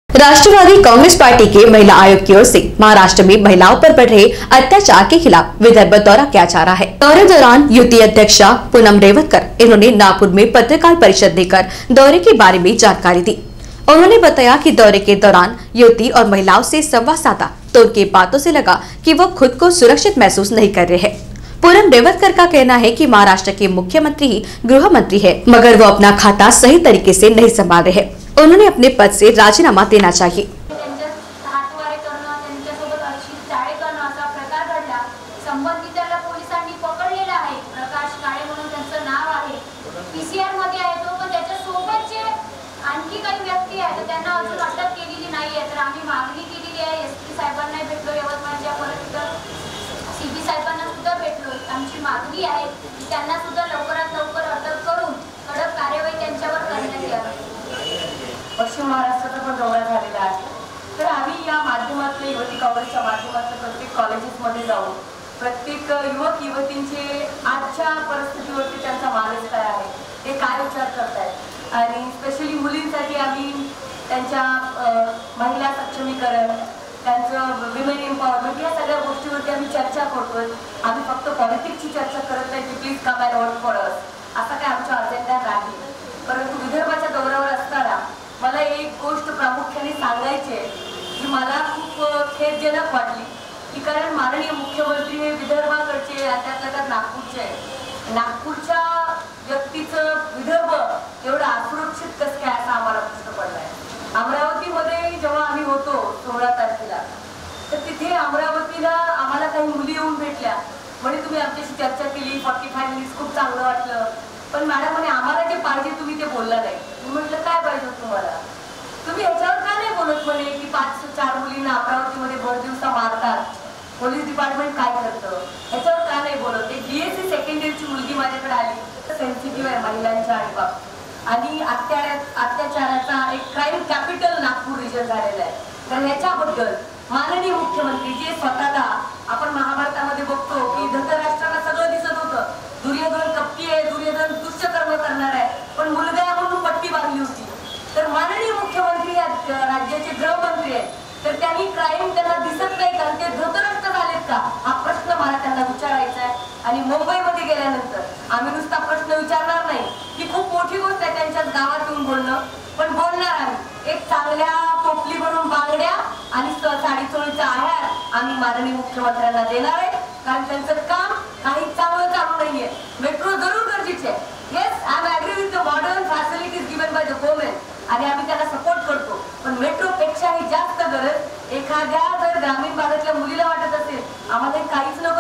Rashtrawadi Congress party के महिला आयोग की ओर से महाराष्ट्र में महिलाओं पर बढ़ रहे अत्याचार के खिलाफ विदर्भ दौरा किया जा रहा है। दौरे दौरान युति अध्यक्षा पूनम रेवतकर इन्होंने नागपुर में पत्रकार परिषद देकर दौरे के बारे में जानकारी दी। उन्होंने बताया कि दौरे के दौरान युति और महिलाओं से संवाद साधा तो उनकी बातों से लगा कि वो खुद को सुरक्षित महसूस नहीं कर रहे हैं। पूनम रेवतकर का कहना है कि महाराष्ट्र के मुख्यमंत्री ही गृह मंत्री है, मगर वो अपना खाता सही तरीके से नहीं संभाल रहे हैं। उन्होंने अपने पद से राजीनामा देना चाहिए। मागणी आहे की त्यांना सुद्धा लवकरात लवकर अटक करून कडक कार्यवाही त्यांच्यावर करण्यात यावी। पश्चिम महाराष्ट्राचा पण दौरा झालेला आहे, तर आम्ही या माध्यमातून युवती काँग्रेसच्या माध्यमातून प्रत्येक कॉलेजेसमध्ये जाऊन प्रत्येक युवक युवतींचे आजच्या परिस्थितीवरती त्यांचा मानस काय आहे, ते काय विचार करतायत आणि स्पेशली मुलींसाठी आम्ही त्यांच्या महिला सक्षमीकरण, त्यांचं विमेन एम्पॉवरमेंट या सगळ्या गोष्टीवरती आम्ही चर्चा करतोय। आम्ही फक्त पॉलिटिक्सची चर्चा करत नाही की please come and work for us, असा काय आमच्या अजेंड्यात नाही। परंतु विदर्भाच्या दौऱ्यावर असताना मला एक गोष्ट प्रामुख्याने सांगायची आहे की मला खूप खेदजनक वाटली की कारण माननीय मुख्यमंत्री हे विदर्भाकडचे त्यात नागपूरचे आहे। नागपूरच्या व्यक्तीचं विदर्भ एवढं असुरक्षित कसं काय असं आम्हाला प्रश्न पडलाय। अमरावतीमध्ये जेव्हा आम्ही होतो 16 तारखेला, तर तिथे अमरावतीला आम्हाला काही मुली येऊन भेटल्या, म्हणजे तुम्ही आमच्याशी चर्चा केली 45 मिनिट्स, खूप चांगलं वाटलं, पण मॅडम म्हणे आम्हाला जे पाहिजे तुम्ही ते बोलला नाही। मी म्हटलं काय पाहिजे तुम्हाला, तुम्ही ह्याच्यावर का नाही बोलत म्हणे की 5-4 मुलींना अमरावतीमध्ये भर दिवसा मारतात, पोलीस डिपार्टमेंट काय करतं, ह्याच्यावर का नाही बोलत। एक BSc सेकंड इयरची मुलगी माझ्याकडे आली, सेन्सिटिव्ह आहे महिलांच्या आणि अत्याचाराचा एक क्राईम कॅपिटल नागपूर रिजन झालेला आहे। तर ह्याच्याबद्दल माननीय मुख्यमंत्री जे स्वतःला आपण महाभारतामध्ये बघतो की धृतराष्ट्राला सगळं दिसत होतं, दुर्योधन कपटी आहे, दुर्योधन दुष्कर्म करणार आहे, पण मुलगा म्हणून पट्टी बांधली होती। तर माननीय मुख्यमंत्री राज्याचे गृहमंत्री आहेत, तर त्यांनी क्राईम त्यांना दिसत नाही कारण ते धृतराष्ट्र झालेत का, हा प्रश्न मला त्यांना विचारायचा आहे। आणि मुंबईमध्ये गेल्यानंतर आम्ही नुसता प्रश्न विचारणार नाही की खूप मोठी गोष्ट आहे त्यांच्याच गावात येऊन बोलणं, पण बोलणार आम्ही एक चांगल्या टोपली बनवून बांगड्या आणि साडीचोळीचा आहार आम्ही माननीय मुख्यमंत्र्यांना देणार आहे, कारण त्यांचं काम काही चांगलं चालू नाहीये। मेट्रो जरूर गरजेचे आहे, yes I am agree with the modern facilities given by the government आणि आम्ही त्याला सपोर्ट करतो, पण मेट्रोपेक्षाही जास्त गरज एखाद्या जर ग्रामीण भागातल्या मुलीला वाटत असेल आम्हाला काहीच नको